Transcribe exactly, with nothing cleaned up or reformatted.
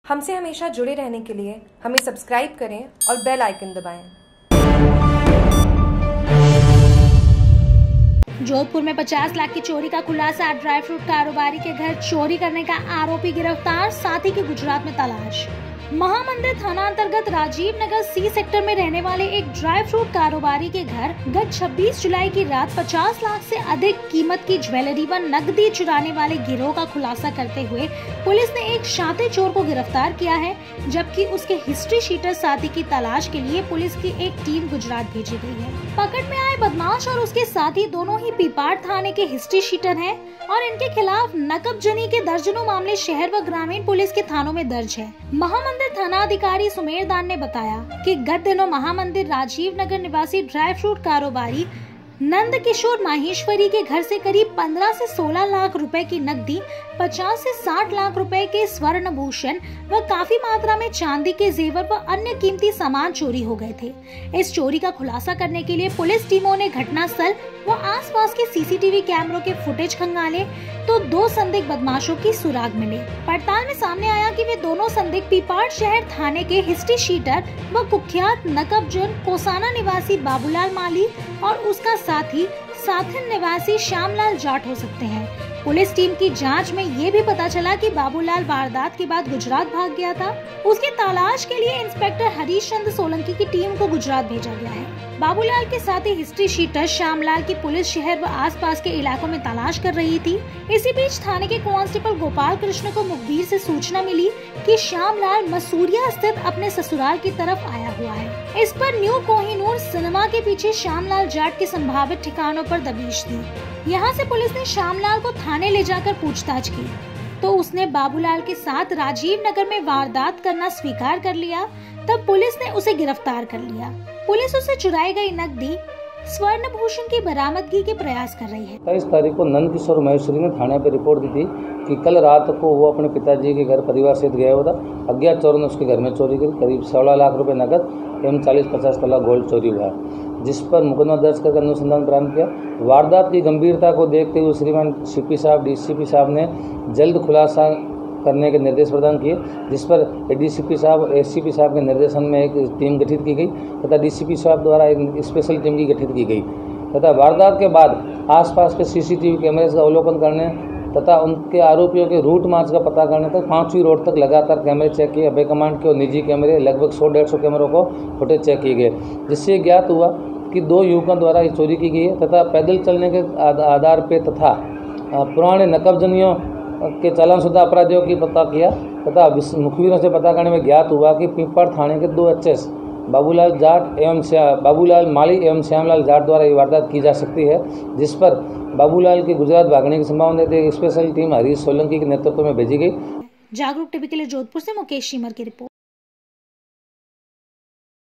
हमसे हमेशा जुड़े रहने के लिए हमें सब्सक्राइब करें और बेल आइकन दबाएं। जोधपुर में पचास लाख की चोरी का खुलासा। ड्राई फ्रूट कारोबारी के घर चोरी करने का आरोपी गिरफ्तार, साथी की गुजरात में तलाश। महामंदिर थाना अंतर्गत राजीव नगर सी सेक्टर में रहने वाले एक ड्राई फ्रूट कारोबारी के घर गत छब्बीस जुलाई की रात पचास लाख से अधिक कीमत की ज्वेलरी व नकदी चुराने वाले गिरोह का खुलासा करते हुए पुलिस ने एक शातिर चोर को गिरफ्तार किया है, जबकि उसके हिस्ट्री शीटर साथी की तलाश के लिए पुलिस की एक टीम गुजरात भेजी गई है। पकड़ में आए बदमाश और उसके साथी दोनों ही पीपाड़ थाने के हिस्ट्री शीटर हैं और इनके खिलाफ नकबजनी के दर्जनों मामले शहर व ग्रामीण पुलिस के थानों में दर्ज है। महामंदिर थाना अधिकारी सुमेरदान ने बताया कि गत दिनों महामंदिर राजीव नगर निवासी ड्राई फ्रूट कारोबारी नंद किशोर माहेश्वरी के घर से करीब पंद्रह से सोलह लाख रुपए की नकदी, पचास से साठ लाख रुपए के स्वर्ण भूषण व काफी मात्रा में चांदी के जेवर व अन्य कीमती सामान चोरी हो गए थे। इस चोरी का खुलासा करने के लिए पुलिस टीमों ने घटनास्थल व आसपास के सीसीटीवी कैमरों के फुटेज खंगाले तो दो संदिग्ध बदमाशों की सुराग मिले। पड़ताल में सामने आया कि वे दोनों संदिग्ध पीपाड़ शहर थाने के हिस्ट्री शीटर व कुख्यात नकबजन कोसाना निवासी बाबूलाल माली और उसका साथी साथिन निवासी श्यामलाल जाट हो सकते हैं। पुलिस टीम की जांच में ये भी पता चला कि बाबूलाल वारदात के बाद गुजरात भाग गया था। उसकी तलाश के लिए इंस्पेक्टर हरीश चंद्र सोलंकी की टीम को गुजरात भेजा गया है। बाबूलाल के साथ ही हिस्ट्री शीटर श्यामलाल की पुलिस शहर व आसपास के इलाकों में तलाश कर रही थी। इसी बीच थाने के कांस्टेबल गोपाल कृष्ण को मुखबिर से सूचना मिली कि श्यामलाल मसूरिया स्थित अपने ससुराल की तरफ आया हुआ है। इस पर न्यू कोहिनूर सिनेमा के पीछे श्यामलाल जाट के संभावित ठिकानों पर दबिश दी। यहाँ से पुलिस ने श्यामलाल को थाने ले जाकर पूछताछ की तो उसने बाबूलाल के साथ राजीव नगर में वारदात करना स्वीकार कर लिया। तब पुलिस ने उसे गिरफ्तार कर लिया। पुलिस उसे चुराई गई नकदी स्वर्ण भूषण की बरामदगी के प्रयास कर रही है। तेईस तारीख को नंद किशोर महेश्वरी ने थाने पर रिपोर्ट दी थी कि कल रात को वो अपने पिताजी के घर परिवार सहित गया हुआ था। अज्ञात चोरों ने उसके घर में चोरी की, करीब सोलह लाख रुपए नकद एवं चालीस पचास तला गोल्ड चोरी हुआ है, जिस पर मुकदमा दर्ज कर अनुसंधान प्रारंभ किया। वारदात की गंभीरता को देखते हुए श्रीमान सीपी साहब डीसीपी साहब ने जल्द खुलासा करने के निर्देश प्रदान किए, जिस पर एडीसीपी साहब एससीपी साहब के निर्देशन में एक टीम गठित की गई तथा डीसीपी साहब द्वारा एक स्पेशल टीम की गठित की गई तथा वारदात के बाद आसपास के सीसीटीवी कैमरे का अवलोकन करने तथा उनके आरोपियों के रूट मार्च का पता करने तक पांचवीं रोड तक लगातार कैमरे चेक किए। अभय कमांड के और निजी कैमरे लगभग सौ डेढ़ सौ कैमरों को फुटेज चेक किए गए, जिससे ज्ञात हुआ कि दो युवकों द्वारा ये चोरी की गई है तथा पैदल चलने के आधार पर तथा पुराने नकबजनियों के चालानशुदा अपराधियों की पता किया तथा मुखबिरों से पता करने में ज्ञात हुआ कि पीपड़ थाने के दो एच एस बाबूलाल जाट एवं बाबूलाल माली एवं श्यामलाल जाट द्वारा ये वारदात की जा सकती है, जिस पर बाबूलाल के गुजरात भागने की संभावना थी। एक स्पेशल टीम हरीश सोलंकी के नेतृत्व में भेजी गई। जागरूक टीवी के लिए जोधपुर से मुकेश शीमर की रिपोर्ट।